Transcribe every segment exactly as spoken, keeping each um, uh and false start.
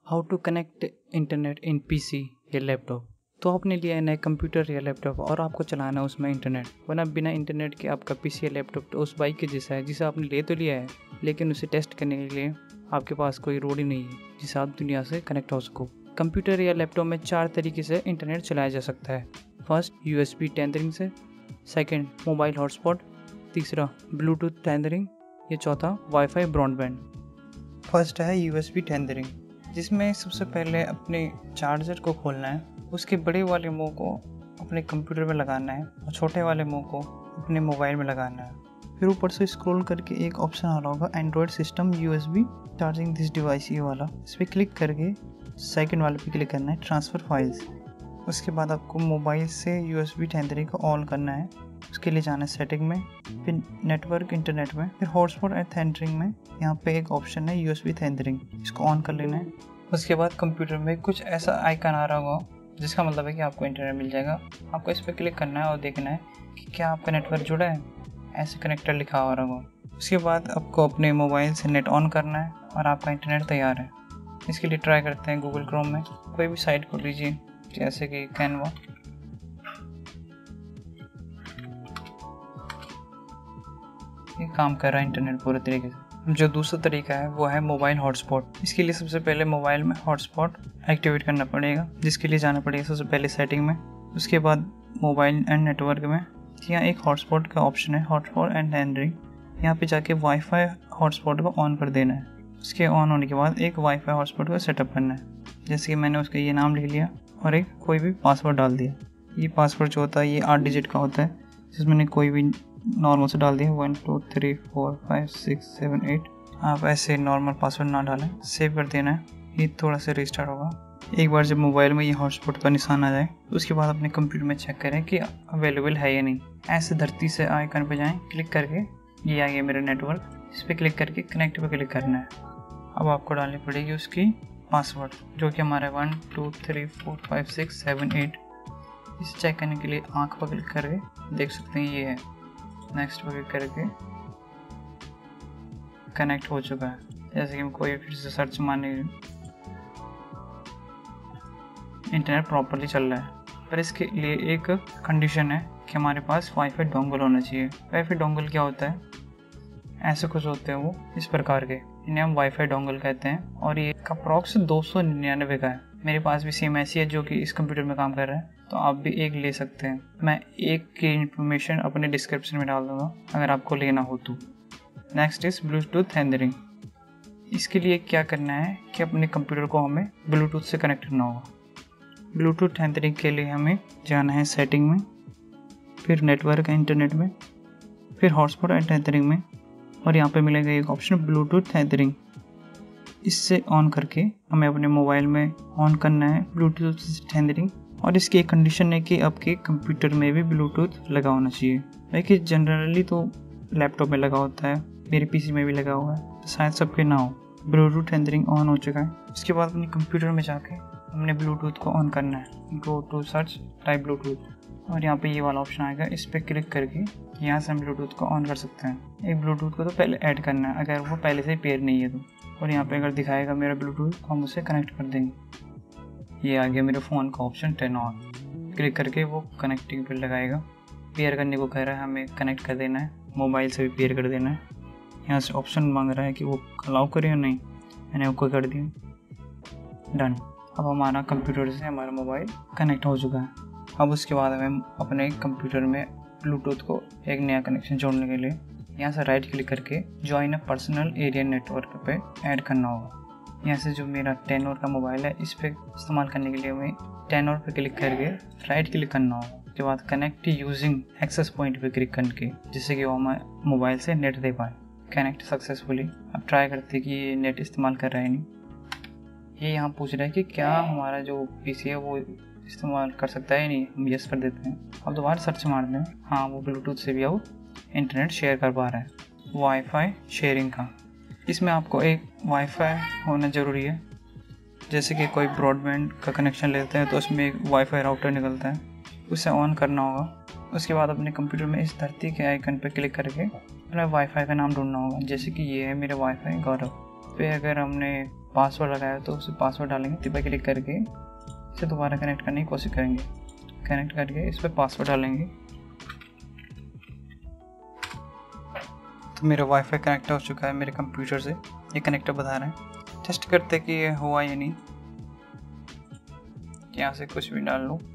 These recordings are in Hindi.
How to connect internet in PC या लैपटॉप। तो आपने लिया है नया कंप्यूटर या लैपटॉप और आपको चलाना है उसमें इंटरनेट, वरना बिना इंटरनेट के आपका पीसी या लैपटॉप तो उस बाइक के जैसा है जिसे आपने ले तो लिया है, लेकिन उसे टेस्ट करने के लिए आपके पास कोई रोड ही नहीं है जिससे आप दुनिया से कनेक्ट हो सको। कंप्यूटर या लैपटॉप में चार तरीके से इंटरनेट चलाया जा सकता है। फर्स्ट, यूएसबी टेंदरिंग से, सेकेंड मोबाइल हॉटस्पॉट, तीसरा ब्लूटूथ टेंदरिंग, या चौथा वाईफाई ब्रॉडबैंड। फर्स्ट है यूएसबी टेंदरिंग, जिसमें सबसे पहले अपने चार्जर को खोलना है, उसके बड़े वाले मुंह को अपने कंप्यूटर में लगाना है और छोटे वाले मुंह को अपने मोबाइल में लगाना है। फिर ऊपर से स्क्रॉल करके एक ऑप्शन आ रहा होगा Android system USB charging this device, ये वाला, इस पर क्लिक करके सेकंड वाले पे क्लिक करना है ट्रांसफ़र फाइल्स। उसके बाद आपको मोबाइल से यूएसबी टेंदरिंग को ऑन करना है, उसके लिए जाना है सेटिंग में, फिर नेटवर्क इंटरनेट में, फिर हॉटस्पॉट एंड टेंदरिंग में यहाँ पे एक ऑप्शन है यूएसबी टेंदरिंग, इसको ऑन कर लेना है। उसके बाद कंप्यूटर में कुछ ऐसा आइकन आ रहा होगा जिसका मतलब है कि आपको इंटरनेट मिल जाएगा। आपको इस पर क्लिक करना है और देखना है कि क्या आपका नेटवर्क जुड़ा है, ऐसे कनेक्टर लिखा हुआ होगा। उसके बाद आपको अपने मोबाइल से नेट ऑन करना है और आपका इंटरनेट तैयार है। इसके लिए ट्राई करते हैं गूगल क्रोम में कोई भी साइट खोल लीजिए, जैसे कि कैनवा। ये काम कर रहा है इंटरनेट पूरे तरीके से। जो दूसरा तरीका है वो है मोबाइल हॉटस्पॉट। इसके लिए सबसे पहले मोबाइल में हॉटस्पॉट एक्टिवेट करना पड़ेगा, जिसके लिए जाना पड़ेगा सबसे पहले सेटिंग में। उसके बाद मोबाइल एंड नेटवर्क में यहाँ एक हॉटस्पॉट का ऑप्शन है, हॉटस्पॉट एंड टेंदरिंग। यहाँ पे जाके वाईफाई हॉटस्पॉट को ऑन कर देना है। उसके ऑन होने के बाद एक वाईफाई हॉटस्पॉट को सेटअप करना है, जैसे कि मैंने उसका ये नाम लिख लिया और एक कोई भी पासवर्ड डाल दिया। ये पासवर्ड जो होता है ये आठ डिजिट का होता है, जिसमें मैंने कोई भी नॉर्मल से डाल दिया, one two three four five six seven eight. आप ऐसे नॉर्मल पासवर्ड ना डालें, सेव कर देना है। ये थोड़ा सा रिस्टार्ट होगा। एक बार जब मोबाइल में ये हॉटस्पॉट का निशान आ जाए उसके बाद अपने कंप्यूटर में चेक करें कि अवेलेबल है या नहीं। ऐसे धरती से आइकन पे जाएं, क्लिक करके ये आ गया मेरा नेटवर्क, इस पर क्लिक करके कनेक्ट पे क्लिक करना है। अब आपको डालनी पड़ेगी उसकी पासवर्ड, जो कि हमारा one two three four five six seven eight. इसे चेक करने के लिए आँख पर क्लिक करके देख सकते हैं ये है। नेक्स्ट पर क्लिक करके कनेक्ट हो चुका है। जैसे कि मैं कोई फिर से सर्च मारने, इंटरनेट प्रॉपरली चल रहा है। पर इसके लिए एक कंडीशन है कि हमारे पास वाईफाई डोंगल होना चाहिए। वाईफाई डोंगल क्या होता है? ऐसे कुछ होते हैं वो इस प्रकार के, इन्हें हम वाईफाई डोंगल कहते हैं और ये अप्रॉक्स दो सौ निन्यानवे का है। मेरे पास भी सेम ऐसी है जो कि इस कंप्यूटर में काम कर रहा है, तो आप भी एक ले सकते हैं। मैं एक की इन्फॉर्मेशन अपने डिस्क्रिप्शन में डाल दूंगा अगर आपको लेना हो तो। Next is Bluetooth tethering. इसके लिए क्या करना है कि अपने कंप्यूटर को हमें ब्लूटूथ से कनेक्ट करना होगा। ब्लूटूथ टेंदरिंग के लिए हमें जाना है सेटिंग में, फिर नेटवर्क इंटरनेट में, फिर हॉटस्पॉट एंड टेंदरिंग में, और यहाँ पे मिलेगा एक ऑप्शन ब्लूटूथ टेंदरिंग। इससे ऑन करके हमें अपने मोबाइल में ऑन करना है ब्लूटूथ टेंदरिंग। और इसकी एक कंडीशन है कि आपके कंप्यूटर में भी ब्लूटूथ लगा होना चाहिए। देखिए जनरली तो लैपटॉप में लगा होता है, मेरे पीसी में भी लगा हुआ है, तो शायद सबके ना हो। ब्लूटूथ टेंदरिंग ऑन हो चुका है। उसके बाद अपने कंप्यूटर में जाके हमने ब्लूटूथ को ऑन करना है। Go to search, type Bluetooth, और यहाँ पे ये वाला ऑप्शन आएगा, इस पर क्लिक करके यहाँ से हम ब्लूटूथ को ऑन कर सकते हैं। एक ब्लूटूथ को तो पहले ऐड करना है अगर वो पहले से ही पेयर नहीं है तो, और यहाँ पे अगर दिखाएगा मेरा ब्लूटूथ तो हम उसे कनेक्ट कर देंगे। ये आ गया मेरे फ़ोन का ऑप्शन टर्न ऑन। क्लिक करके वो कनेक्टिंग पे लगाएगा। पेयर करने को कह रहा है, हमें कनेक्ट कर देना है, मोबाइल से भी पेयर कर देना है। यहाँ से ऑप्शन मांग रहा है कि वो अलाउ करें या नहीं, मैंने ओके कर दिया, डन। अब हमारा कंप्यूटर से हमारा मोबाइल कनेक्ट हो चुका है। अब उसके बाद हमें अपने कंप्यूटर में ब्लूटूथ को एक नया कनेक्शन जोड़ने के लिए यहाँ से राइट क्लिक करके join a personal area network पे ऐड करना होगा। यहाँ से जो मेरा टेन और का मोबाइल है इस पर इस्तेमाल करने के लिए हमें टेन और पे क्लिक करके राइट क्लिक करना होगा। उसके बाद कनेक्ट यूजिंग एक्सेस पॉइंट पे क्लिक करके, जिससे कि वो हमारे मोबाइल से नेट दे पाए। Connect successfully. अब ट्राई करते कि ये नेट इस्तेमाल कर रहा है नहीं। ये यहाँ पूछ रहा है कि क्या हमारा जो पीसी है वो इस्तेमाल कर सकता है या नहीं, हम यस कर देते हैं। अब दोबारा सर्च मारते हैं, हाँ वो ब्लूटूथ से भी वो इंटरनेट शेयर कर पा रहा है। वाईफाई शेयरिंग का, इसमें आपको एक वाईफाई होना ज़रूरी है। जैसे कि कोई ब्रॉडबैंड का कनेक्शन लेते हैं तो उसमें एक वाईफाई राउटर निकलता है, उसे ऑन करना होगा। उसके बाद अपने कंप्यूटर में इस धरती के आइकन पर क्लिक करके अपना वाईफाई का नाम ढूंढना होगा। जैसे कि ये है मेरा वाईफाई गौरव, पर अगर हमने पासवर्ड लगाया तो उसे पासवर्ड डालेंगे, तिब्बा क्लिक करके इसे दोबारा कनेक्ट करने की कोशिश करेंगे। कनेक्ट करके इस पर पासवर्ड डालेंगे तो मेरा वाईफाई कनेक्ट हो चुका है मेरे कंप्यूटर से। ये कनेक्टर बता रहे हैं। टेस्ट करते हैं कि ये हुआ या नहीं। यहाँ से कुछ भी डाल लो।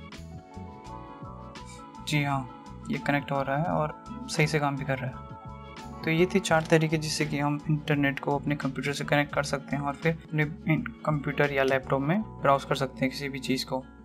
जी हाँ, ये कनेक्ट हो रहा है और सही से काम भी कर रहा है। तो ये थी चार तरीके जिससे कि हम इंटरनेट को अपने कंप्यूटर से कनेक्ट कर सकते हैं और फिर अपने कंप्यूटर या लैपटॉप में ब्राउज कर सकते हैं किसी भी चीज़ को।